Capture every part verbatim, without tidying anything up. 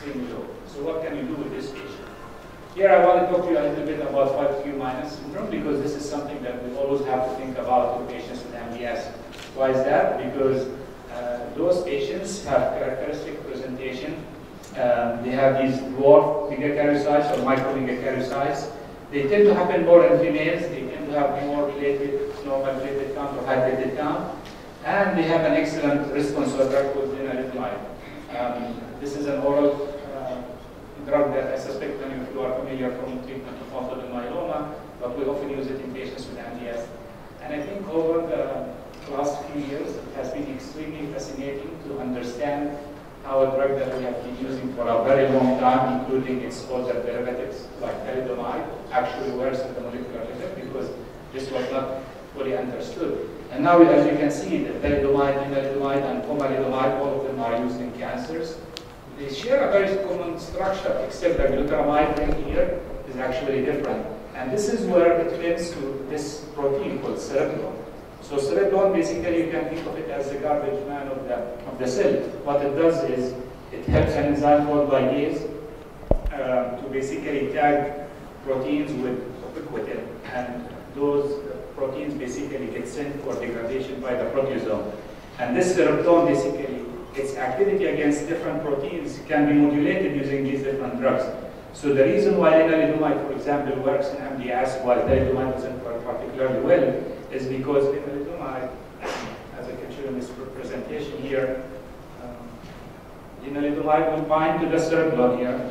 extremely low. So what can you do with this patient? Here I want to talk to you a little bit about five q minus syndrome, because this is something that we always have to think about in patients with M D S. Why is that? Because uh, those patients have characteristic presentation. Um, they have these dwarf megakaryocytes or micro megakaryocytes. They tend to happen more in females. They tend to have more platelet, normal platelet count or high platelet count. And they have an excellent response to a drug called lenalidomide. Um, this is an oral uh, drug that I suspect many of you are familiar from treatment of multiple myeloma, but we often use it in patients with M D S. And I think over the last few years, it has been extremely fascinating to understand how a drug that we have been using for a very long time, including its older derivatives like thalidomide, actually works at the molecular level, because this was not fully understood. And now, as you can see, the thalidomide, lenalidomide, and pomalidomide, all of them are used in cancers. They share a very common structure, except that glutamide ring here is actually different. And this is where it links to this protein called cereblon. So cereblon, basically, you can think of it as the garbage man of the, of the cell. What it does is, it helps an enzyme called ligase uh, to basically tag proteins with ubiquitin. And those proteins basically get sent for degradation by the proteasome. And this cereblon, basically, its activity against different proteins can be modulated using these different drugs. So the reason why lenalidomide, for example, works in M D S while thalidomide doesn't work particularly well is because lenalidomide, as I can show in this presentation here, um, lenalidomide will bind to the cereblon here,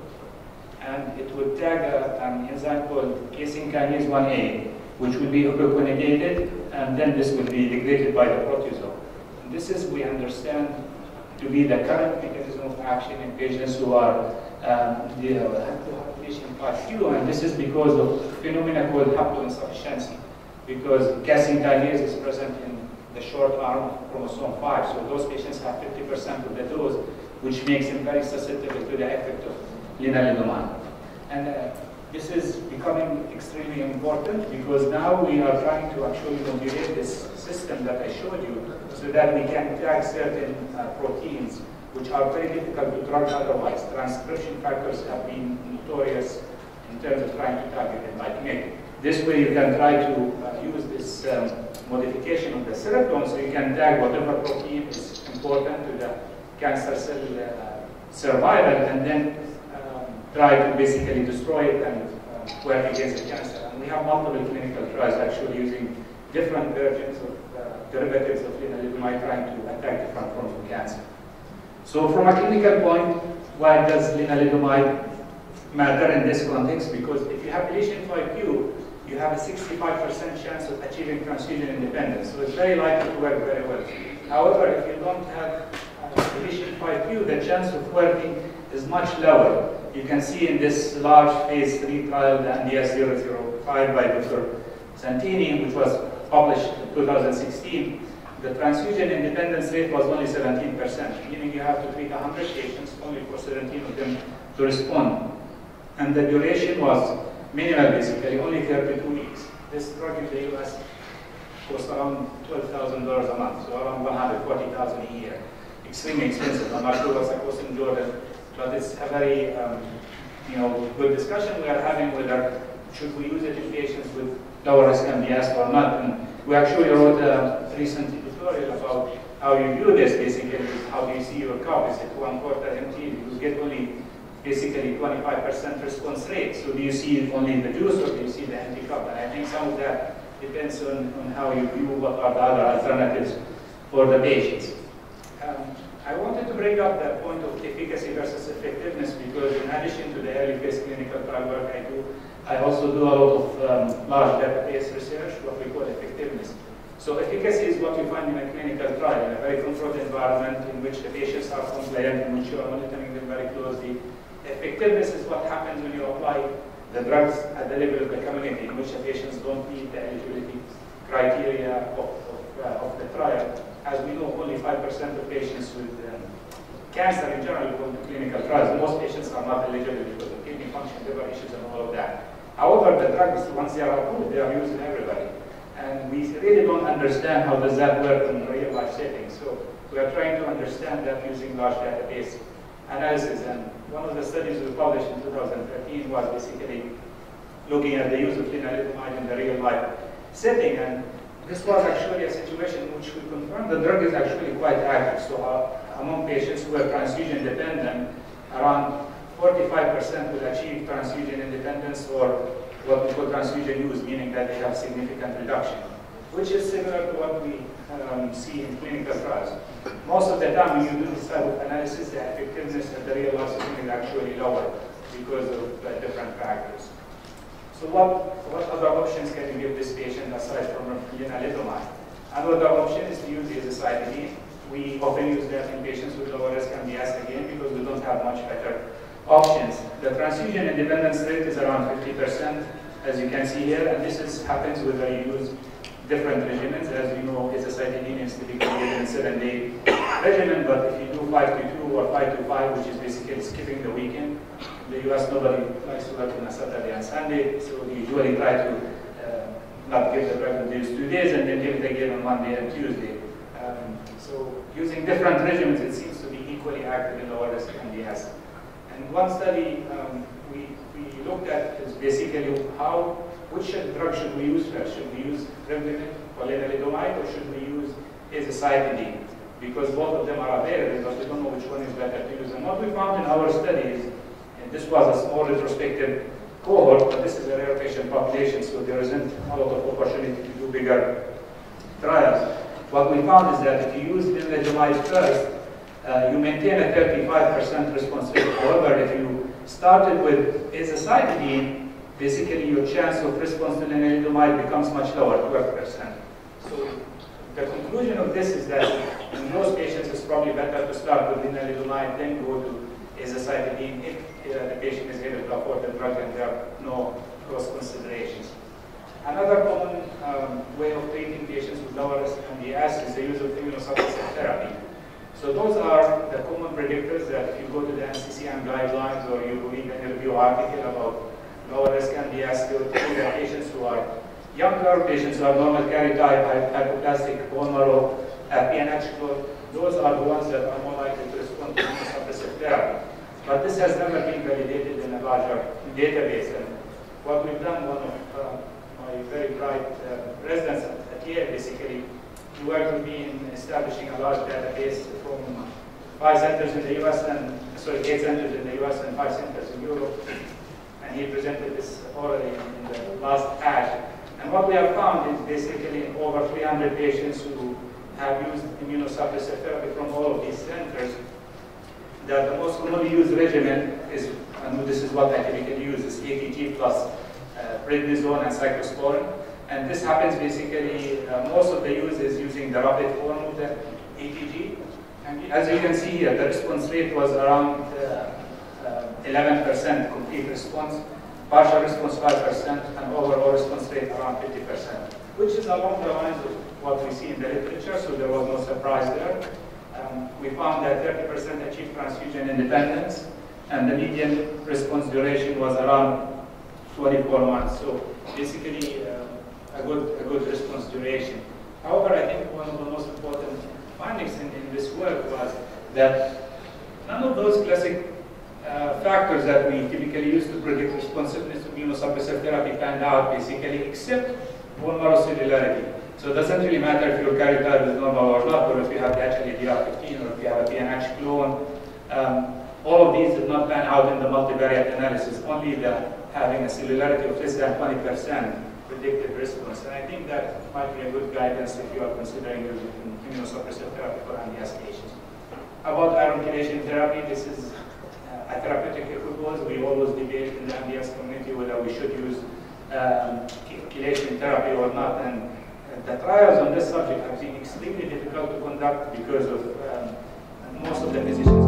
and it will tag a, an enzyme called casein kinase one A, which will be ubiquitinated, and then this will be degraded by the proteasome. And this is, we understand, to be the current mechanism of action in patients who are um, the haploinsufficiency five q, and this is because of a phenomena called haploinsufficiency, because casein kinase is present in the short arm of chromosome five, so those patients have fifty percent of the dose, which makes them very susceptible to the effect of lenalidomide. And uh, this is becoming extremely important, because now we are trying to actually modulate this system that I showed you, so that we can tag certain uh, proteins which are very difficult to drug otherwise. Transcription factors have been notorious in terms of trying to target them by K I C. This way you can try to uh, use this um, modification of the cereblon, so you can tag whatever protein is important to the cancer cell uh, survival, and then um, try to basically destroy it and uh, work against the cancer. And we have multiple clinical trials actually using different versions of uh, derivatives of lenalidomide trying to attack different forms of cancer. So from a clinical point, why does lenalidomide matter in this context? Because if you have deletion five q, you have a sixty-five percent chance of achieving transfusion independence. So it's very likely to work very well. However, if you don't have uh, deletion five q, the chance of working is much lower. You can see in this large phase three trial, the N D S zero zero five by Doctor Santini, which was published in two thousand sixteen, the transfusion independence rate was only seventeen percent, meaning you have to treat one hundred patients, only for seventeen of them to respond. And the duration was minimal, basically, only thirty-two weeks. This drug in the U S costs around twelve thousand dollars a month, so around one hundred forty thousand dollars a year. Extremely expensive. I'm not sure what's the cost in Jordan, but it's a very um, you know, good discussion we are having whether should we use it in patients with lower risk M D S or not. And we actually wrote a recent editorial about how you view this, basically. How do you see your cup? Is it one quarter empty? You get only basically twenty-five percent response rate. So do you see only the juice, or do you see the empty cup? And I think some of that depends on, on how you view what are the other alternatives for the patients. Um, I wanted to bring up that point of efficacy versus effectiveness, because in addition to the early phase clinical trial work I do, I also do a lot of um, large database research, what we call effectiveness. So efficacy is what you find in a clinical trial, in a very controlled environment in which the patients are compliant, in which you are monitoring them very closely. Effectiveness is what happens when you apply the drugs at the level of the community, in which the patients don't meet the eligibility criteria of, of, uh, of the trial. As we know, only five percent of patients with um, cancer in general go to clinical trials. Most patients are not eligible because of kidney function, liver issues, and all of that. However, the drugs, once they are approved, they are used in everybody. And we really don't understand how does that work in real life settings. So we are trying to understand that using large database analysis. And one of the studies we published in two thousand thirteen was basically looking at the use of lenalidomide in the real life setting. And this was actually a situation in which we confirmed the drug is actually quite active. So uh, among patients who are transfusion dependent, around forty-five percent will achieve transfusion independence, or what we call transfusion use, meaning that they have significant reduction, which is similar to what we um, see in clinical trials. Most of the time when you do this type of analysis, the effectiveness of the real life setting is actually lower because of uh, different factors. So what, what other options can you give this patient aside from lenalidomide? Another option is to use azacitidine. We often use that in patients with lower risk M D S again because we don't have much better options. The transfusion independence rate is around fifty percent, as you can see here, and this is, happens whether you use different regimens. As you know, azacitidine is typically given in seven-day regimen, but if you do five to two or five to five, which is basically skipping the weekend, in the U S nobody likes to work on a Saturday and Sunday, so we usually try to uh, not give the drug on these two days and then give it again on Monday and Tuesday. Um, so using different regimens, it seems to be equally active in lower risk M D S. And one study um, we, we looked at is basically how, which drug should we use first? Should we use Revlimid or lenalidomide, or should we use azacitidine? Because both of them are available, but we don't know which one is better to use. And what we found in our studies, and this was a small retrospective cohort, but this is a rare patient population, so there isn't a lot of opportunity to do bigger trials. What we found is that if you use lenalidomide first, Uh, you maintain a thirty-five percent response rate. However, if you started with azacitidine, basically your chance of response to lenalidomide becomes much lower, twelve percent. So the conclusion of this is that in most patients, it's probably better to start with lenalidomide, then go to azacitidine if uh, the patient is able to afford the drug and there are no cross considerations. Another common um, way of treating patients with lower risk M D S is the use of immunosuppressive therapy. So those are the common predictors that if you go to the N C C M guidelines or you read a review article about lower risk M D S, they will tell you that patients who are younger, patients who are normal karyotype, hypoplastic bone marrow, P N H clone, those are the ones that are more likely to respond to immunosuppressive therapy. But this has never been validated in a larger database. And what we've done, one of uh, my very bright uh, residents at Yale basically, he worked with me in establishing a large database from five centers in the U S and, sorry, eight centers in the U S and five centers in Europe. And he presented this orally in the last ASH. And what we have found is basically over three hundred patients who have used immunosuppressive therapy from all of these centers, that the most commonly used regimen is, and this is what I typically use, is A T G plus uh, prednisone and cyclosporin. And this happens basically, uh, most of the use is using the rapid form of the A T G. And as you can see here, the response rate was around eleven percent uh, uh, complete response, partial response five percent, and overall response rate around fifty percent, which is along the lines of what we see in the literature, so there was no surprise there. Um, we found that thirty percent achieved transfusion independence, and the median response duration was around twenty-four months. So basically, uh, a good, a good response duration. However, I think one of the most important findings in, in this work was that none of those classic uh, factors that we typically use to predict responsiveness to immunosuppressive therapy panned out, basically, except bone marrow cellularity. So it doesn't really matter if your karyotype is normal or not, or if you have actually D R fifteen, or if you have a P N H clone. Um, all of these did not pan out in the multivariate analysis, only the having a cellularity of less than twenty percent predicted response. And I think that might be a good guidance if you are considering using immunosuppressive therapy for M D S patients. About iron chelation therapy, this is uh, a therapeutic equivalence. We always debate in the M D S community whether we should use um, chelation therapy or not. And the trials on this subject have been extremely difficult to conduct because of um, most of the physicians.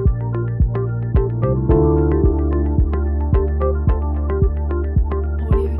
Audio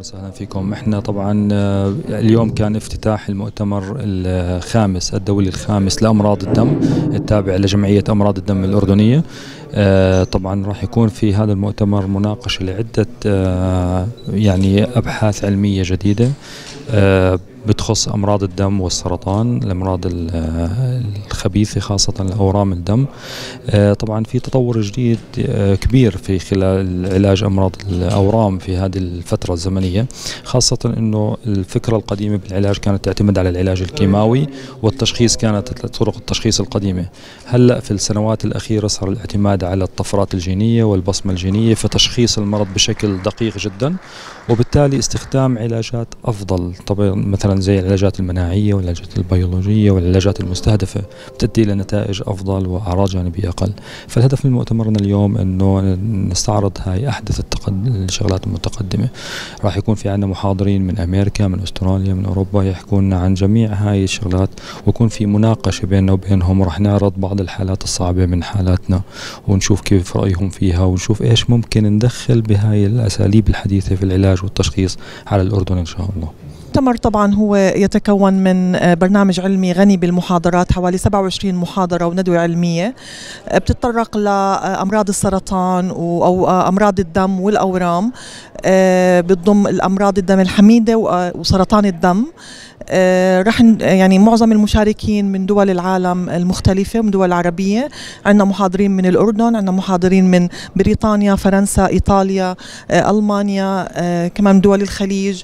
وسهلا فيكم. احنا طبعا اليوم كان افتتاح المؤتمر الخامس الدولي الخامس لأمراض الدم التابع لجمعية أمراض الدم الأردنية. طبعا راح يكون في هذا المؤتمر مناقشة لعدة يعني أبحاث علمية جديدة بتخص أمراض الدم والسرطان، الأمراض الخبيثة خاصة الأورام الدم. طبعا في تطور جديد كبير في خلال علاج أمراض الأورام في هذه الفترة الزمنية، خاصة أنه الفكرة القديمة بالعلاج كانت تعتمد على العلاج الكيماوي، والتشخيص كانت طرق التشخيص القديمة. هلأ في السنوات الأخيرة صار الاعتماد على الطفرات الجينية والبصمة الجينية في تشخيص المرض بشكل دقيق جدا، وبالتالي استخدام علاجات أفضل طبعا مثلا زي العلاجات المناعية والعلاجات البيولوجية والعلاجات المستهدفة بتدي لنتائج أفضل وأعراض جانبية أقل. فالهدف من مؤتمرنا اليوم أنه نستعرض هاي أحدث الشغلات المتقدمة. راح يكون في عنا محاضرين من أمريكا، من أستراليا، من أوروبا يحكون عن جميع هاي الشغلات، ويكون في مناقشة بيننا وبينهم، وراح نعرض بعض الحالات الصعبة من حالاتنا ونشوف كيف رأيهم فيها، ونشوف إيش ممكن ندخل بهاي الأساليب الحديثة في العلاج والتشخيص على الأردن إن شاء الله. المؤتمر طبعا هو يتكون من برنامج علمي غني بالمحاضرات، حوالي سبعة وعشرين محاضرة وندوة علمية بتتطرق لأمراض السرطان أو أمراض الدم والأورام، بتضم الأمراض الدم الحميدة وسرطان الدم. رح يعني معظم المشاركين من دول العالم المختلفة ومن دول العربية. عندنا محاضرين من الأردن، عندنا محاضرين من بريطانيا، فرنسا، إيطاليا، ألمانيا، كمان دول الخليج.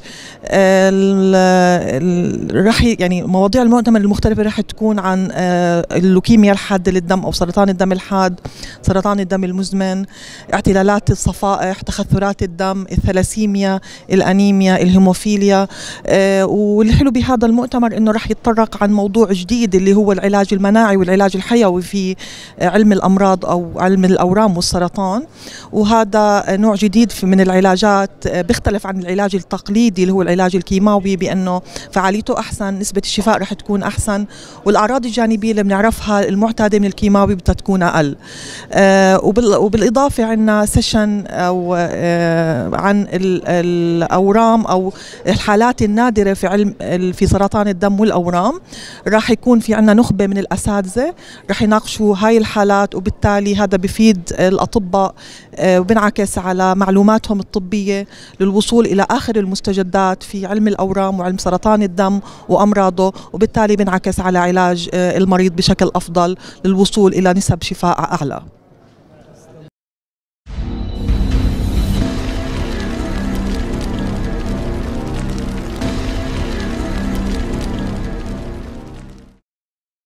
رح يعني مواضيع المؤتمر المختلفة رح تكون عن اللوكيميا الحادة للدم أو سرطان الدم الحاد، سرطان الدم المزمن، اعتلالات الصفائح، تخثرات الدم، الثلاسيميا، الأنيميا، الهيموفيليا. والحلو بهذا المؤتمر انه رح يتطرق عن موضوع جديد اللي هو العلاج المناعي والعلاج الحيوي في علم الامراض او علم الاورام والسرطان. وهذا نوع جديد من العلاجات بيختلف عن العلاج التقليدي اللي هو العلاج الكيماوي، بانه فعاليته احسن، نسبة الشفاء رح تكون احسن، والاعراض الجانبية اللي بنعرفها المعتادة من الكيماوي بدها تكون اقل. وبالاضافة عندنا سيشن او عن الاورام او الحالات النادرة في علم في سرطان الدم والأورام. راح يكون في عنا نخبة من الأساتذة راح يناقشوا هاي الحالات، وبالتالي هذا بفيد الأطباء وبنعكس على معلوماتهم الطبية للوصول إلى آخر المستجدات في علم الأورام وعلم سرطان الدم وأمراضه، وبالتالي بنعكس على علاج المريض بشكل أفضل للوصول إلى نسب شفاء أعلى.